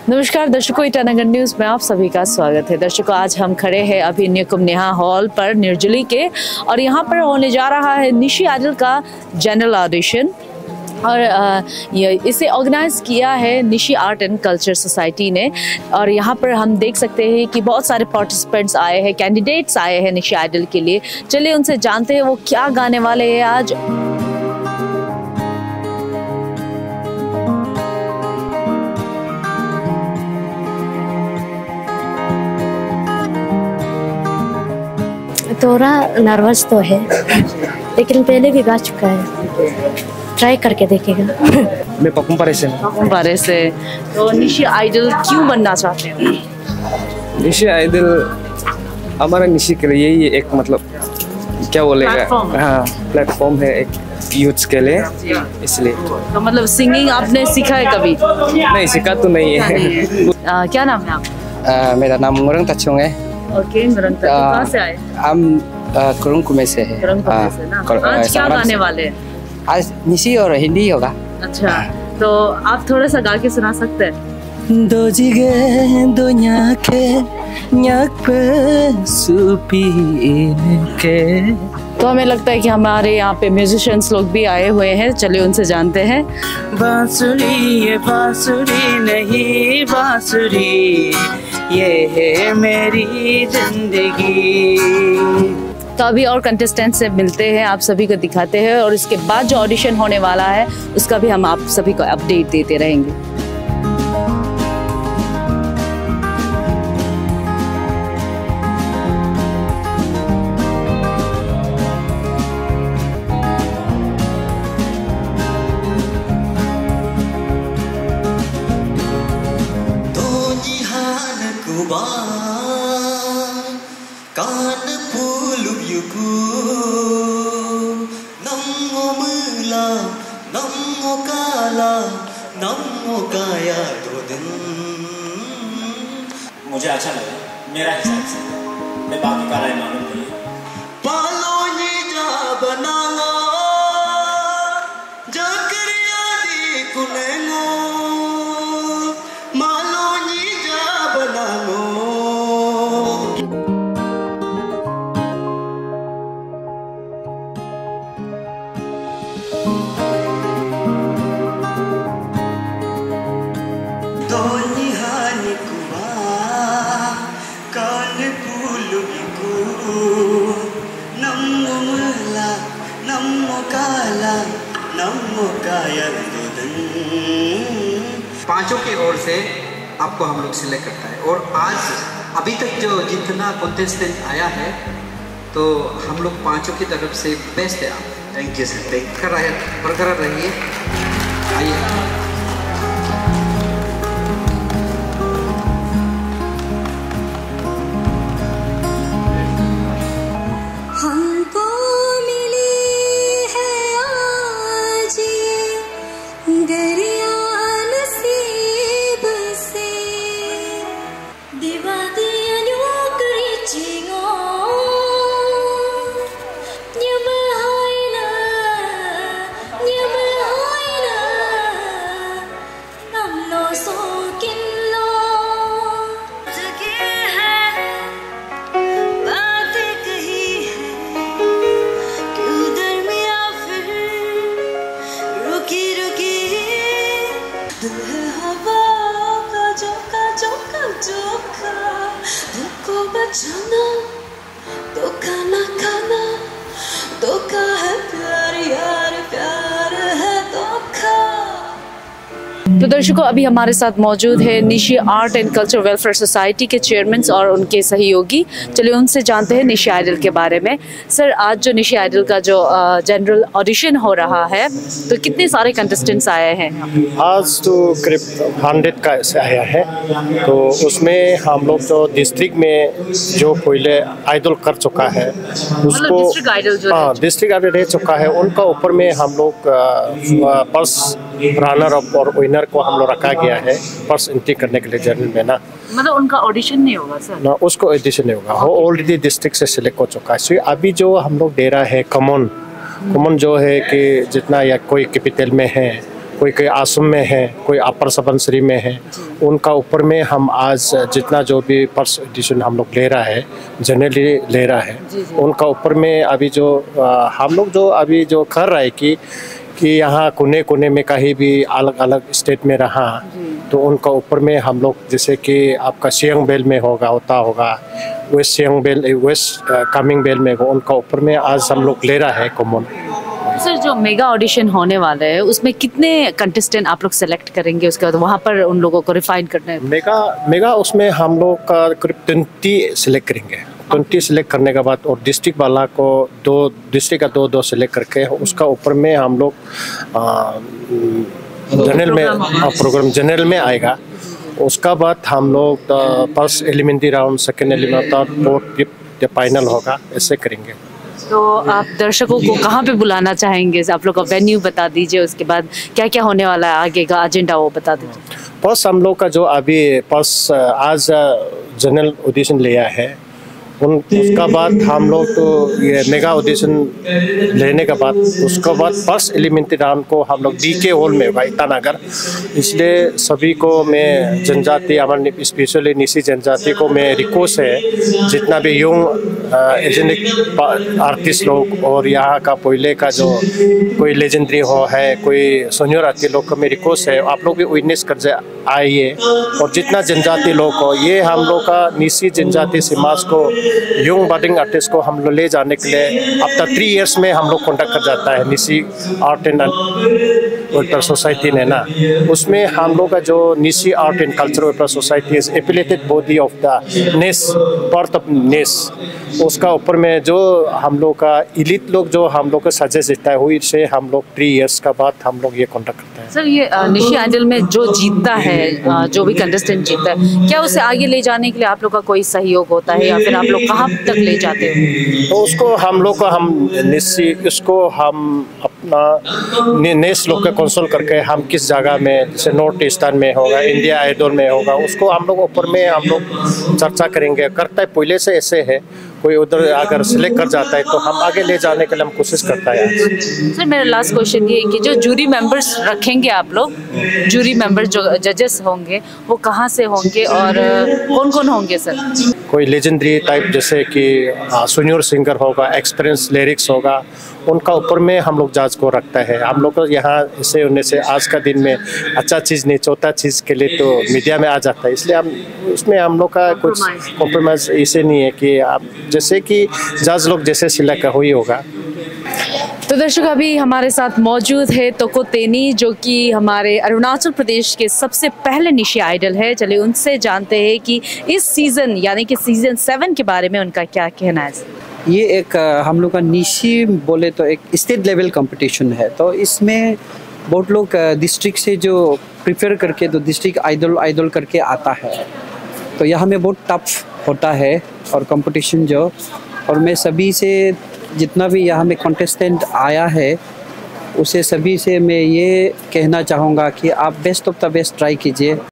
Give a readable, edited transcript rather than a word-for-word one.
नमस्कार दर्शकों, ईटानगर न्यूज़ में आप सभी का स्वागत है। दर्शकों, आज हम खड़े हैं अभी न्यू कुंभ नेहा हॉल पर निर्जली के, और यहाँ पर होने जा रहा है निशी आइडल का जनरल ऑडिशन। और इसे ऑर्गेनाइज किया है Nishi art and culture society ने। और यहाँ पर हम देख सकते हैं कि बहुत सारे पार्टिसिपेंट्स आए हैं, कैंडिडेट्स आए हैं निशी आइडल के लिए। चलिए उनसे जानते हैं वो क्या गाने वाले हैं आज। थोड़ा नर्वस तो है, लेकिन पहले भी गा चुका है, ट्राई करके देखेगा। मैं पकुम पारे से। तो निशी आइडल क्यों बनना चाहते हो? निशी आइडल हमारा निशी के लिए यही एक मतलब क्या बोलेगा, हाँ प्लेटफॉर्म है एक यूथ के लिए, इसलिए। तो मतलब सिंगिंग आपने सीखा है कभी? नहीं, सीखा तो नहीं है। क्या नाम है आपका? मेरा नाम मुरंग तचोंग है। ओके, मुरंग तचोंग कहाँ से आए? हम कुरुंग कुमे से है। आज क्या गाने वाले हैं? आज निशी और हिंदी होगा। अच्छा, तो आप थोड़ा सा गा के सुना सकते हैं? दो जिगे दो न्याके न्याक सुपी के। तो हमें लगता है कि हमारे यहाँ पे म्यूजिशियंस लोग भी आए हुए हैं। चलिए उनसे जानते हैं। बांसुरी ये बांसुरी नहीं बांसुरी, ये है मेरी जिंदगी। तो अभी और कंटेस्टेंट से मिलते हैं, आप सभी को दिखाते हैं, और इसके बाद जो ऑडिशन होने वाला है उसका भी हम आप सभी को अपडेट देते रहेंगे। कान फूल युगु नमो मुला नमो काला नमो काया दो दिन। मुझे अच्छा लगा, मेरा हिसाब से। मैं बाकी का राय मालूम नहीं। पालो ये जा बनाना जकरिया दी कुनेनो मालो ये जा बनानो। पांचों की ओर से आपको हम लोग सिलेक्ट करता है, और आज अभी तक जो जितना कॉन्टेस्टेंट आया है तो हम लोग पांचों की तरफ से बेस्ट है। आप थैंक यू सर, बरकरार रहिए। आइए। तो दर्शकों, अभी हमारे साथ मौजूद है Nishi art and culture welfare society के चेयरमैन और उनके सहयोगी। चलिए उनसे जानते हैं निशी आइडल के बारे में। सर, आज जो निशी आइडल का जो जनरल ऑडिशन हो रहा है, तो कितने सारे कंटेस्टेंट्स आए हैं? आज तो करीब 100 का से आया है। तो उसमें हम लोग जो डिस्ट्रिक्ट में जो पहले आइडल कर चुका है उसको, हाँ डिस्ट्रिक्ट आइडल रह चुका है, उनका ऊपर में हम लोग फर्स्ट रनर अप और विनर को हम लोग रखा गया है फर्स्ट एंट्री करने के लिए जनरल में ना। मतलब उनका ऑडिशन नहीं होगा सर? ना, उसको ऑडिशन नहीं होगा, वो ऑलरेडी डिस्ट्रिक्ट से सिलेक्ट हो चुका है। सो अभी जो हम लोग दे रहा है कॉमन जो है कि जितना या कोई कैपिटल में है कोई कोई आसम में है, कोई अपर सुबनसिरी में है, उनका ऊपर में हम आज जितना जो भी फर्स्ट एडिशन हम लोग ले रहा है, जनरली ले रहा है, उनका ऊपर में अभी जो हम लोग जो अभी जो कर रहा है कि यहाँ कोने कोने में कहीं भी अलग अलग स्टेट में रहा तो उनका ऊपर में हम लोग जैसे कि आपका सियांग बेल में होता होगा, west Siang belt, west Kameng belt में उनका ऊपर में आज हम लोग ले रहा है कॉमन। सर, जो मेगा ऑडिशन होने वाला है उसमें कितने कंटेस्टेंट आप लोग सेलेक्ट करेंगे, उसके बाद वहाँ पर उन लोगों को रिफाइन करना है? मेगा उसमें हम लोग का करीब 20 सिलेक्ट करेंगे। 20 सिलेक्ट करने के बाद और डिस्ट्रिक्ट वाला को डिस्ट्रिक्ट का दो सिलेक्ट करके उसका ऊपर में हम लोग जनरल में प्रोग्राम जनरल में आएगा। उसका बाद हम लोग first elementary round, second elementary, third, fourth, fifth final होगा, ऐसे करेंगे। तो आप दर्शकों को कहाँ पे बुलाना चाहेंगे? आप लोग का वेन्यू बता दीजिए, उसके बाद क्या क्या होने वाला है आगे का एजेंडा वो बता दीजिए। फर्स्ट हम लोग का जो अभी फर्स्ट आज जनरल ऑडिशन लिया है, उसका बाद हम लोग तो ये मेगा ऑडिशन लेने के बाद उसके बाद फर्स्ट एलिमेंट्री राउंड को हम लोग DK हॉल में होगा, ईटानगर। इसलिए सभी को मैं जनजाति, हमारे स्पेशली निसी जनजाति को मैं रिक्वेस्ट है, जितना भी यंग एजेंडिक आर्टिस्ट लोग और यहाँ का पहले का जो कोई लेजेंडरी है, कोई सीनियर आर्टिस्ट लोग को मैं रिक्वेस्ट है, आप लोग भी विटनेस कर आइए। और जितना जनजाति लोग हो, ये हम लोग का निसी जनजाति समाज को यंग बडिंग आर्टिस्ट को हम लोग ले जाने के लिए आफ्टर 3 इयर्स में हम लोग कॉन्टेक्ट कर जाता है Nishi art and welfare society ने ना, उसमें हम लोग का जो Nishi art and culture welfare society is affiliated body of the NES, part of NES. उसका ऊपर में जो हम लोग का इलीट लोग जो हम लोग को सजेस्ट देता है, वही से हम लोग 3 इयर्स का बाद हम लोग ये कॉन्टेक्ट करते हैं। सर, ये निशी आइडल में जो जीतता है, जो भी कंटेस्टेंट जीतता है, क्या उसे आगे ले जाने के लिए आप लोग का कोई सहयोग होता है या फिर आप लोग कहाँ तक ले जाते हो? तो उसको हम लोग को उसको हम अपना नेस लोग का कंसल्ट करके हम किस जगह में, जैसे नॉर्थ ईस्टर्न में होगा, इंडिया आइडल में होगा, उसको हम लोग ऊपर में हम लोग चर्चा करेंगे। करता है पहले से ऐसे है, कोई उधर अगर सिलेक्ट कर जाता है तो हम आगे ले जाने के लिए हम कोशिश करता है। सर, मेरा लास्ट क्वेश्चन ये है कि जो जूरी मेंबर्स रखेंगे आप लोग, जूरी मेंबर्स जो जजेस होंगे वो कहाँ से होंगे और कौन कौन होंगे सर? कोई लेजेंडरी टाइप जैसे कि सीनियर सिंगर होगा, एक्सपीरियंस लिरिक्स होगा, उनका ऊपर में हम लोग जज को रखता है। हम लोग को यहाँ ऐसे होने से आज का दिन में अच्छा चीज़ नहीं, चौथा चीज़ के लिए तो मीडिया में आ जाता है, इसलिए हम उसमें हम लोग का कुछ कॉम्प्रोमाइज़ ऐसे नहीं है कि आप जैसे कि जज लोग जैसे सिलेक्ट हुई होगा। तो दर्शक, अभी हमारे साथ मौजूद है तोको तेनी, जो कि हमारे अरुणाचल प्रदेश के सबसे पहले निशी आइडल है। चलिए उनसे जानते हैं कि इस सीज़न यानी कि सीज़न 7 के बारे में उनका क्या कहना है। ये एक हम लोग का निशी बोले तो एक स्टेट लेवल कंपटीशन है, तो इसमें बहुत लोग डिस्ट्रिक्ट से जो प्रिपेयर करके तो डिस्ट्रिक्ट आइडल करके आता है, तो यहाँ में बहुत टफ होता है और कंपटीशन जो, और मैं सभी से जितना भी यहाँ में कॉन्टेस्टेंट आया है उसे सभी से मैं ये कहना चाहूँगा कि आप best of the best try कीजिए।